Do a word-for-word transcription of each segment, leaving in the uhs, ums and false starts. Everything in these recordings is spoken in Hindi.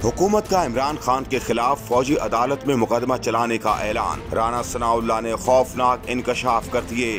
हुकूमत का इमरान खान के खिलाफ फौजी अदालत में मुकदमा चलाने का ऐलान। राना सनाउल्लाह ने खौफनाक इंकशाफ कर दिए।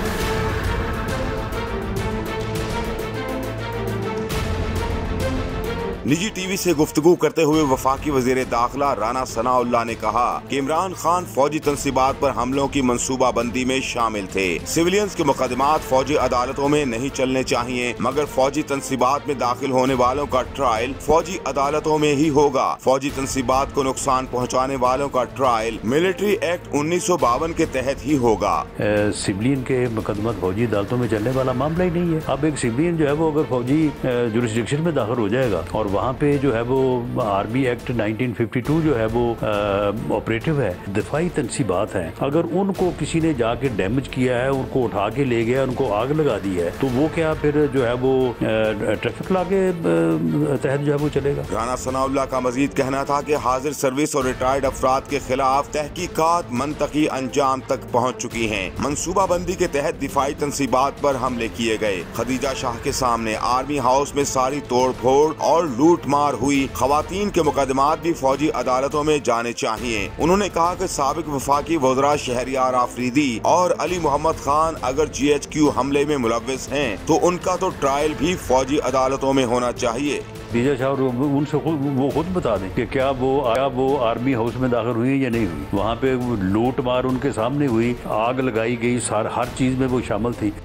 निजी टीवी से गुफ्तगू करते हुए वफाकी वजीर दाखिला राना सनाउल्लाह ने कहा कि इमरान खान फौजी तंसीबात पर हमलों की मंसूबा बंदी में शामिल थे। सिविलियंस के मुकदमात फौजी अदालतों में नहीं चलने चाहिए, मगर फौजी तंसीबात में दाखिल होने वालों का ट्रायल फौजी अदालतों में ही होगा। फौजी तंसीबात को नुकसान पहुँचाने वालों का ट्रायल मिलिट्री एक्ट उन्नीस सौ बावन के तहत ही होगा। सिविलियन के मुकदमा फौजी अदालतों में चलने वाला मामला ही नहीं है। अब एक सिविलियन जो है वो अगर फौजी जुरिस्डिक्शन में दाखिल हो जाएगा और वहाँ पे जो है वो army act nineteen fifty two जो है वो ऑपरेटिव है, दिफाई तंसीबात है, अगर उनको किसी ने जाके डैमेज किया है, उनको उठा के ले गया, उनको आग लगा दी है, तो वो क्या फिर जो है वो ट्रैफिक लॉ के तहत जो है वो चलेगा। राना सनाउल्लाह का मजीद कहना था कि हाजिर सर्विस और रिटायर्ड अफराद के खिलाफ तहकीकात मंतकी अंजाम तक पहुँच चुकी है। मनसूबा बंदी के तहत दिफाई तंसीबात पर हमले किए गए। खदीजा शाह के सामने आर्मी हाउस में सारी तोड़ फोड़ और लूट मार हुई। खवातीन के मुकदमात भी फौजी अदालतों में जाने चाहिए। उन्होंने कहा कि साबिक वफाकी वज़रा शहरियार आफरीदी और अली मोहम्मद खान अगर जी एच क्यू हमले में मुलव्विस हैं तो उनका तो ट्रायल भी फौजी अदालतों में होना चाहिए। खदीजा शाह उनसे खुद वो खुद बता दें कि क्या वो क्या वो आर्मी हाउस में दाखिल हुई या नहीं हुई। वहाँ पे लूट मार उनके सामने हुई, आग लगाई गई, हर चीज में वो शामिल थी।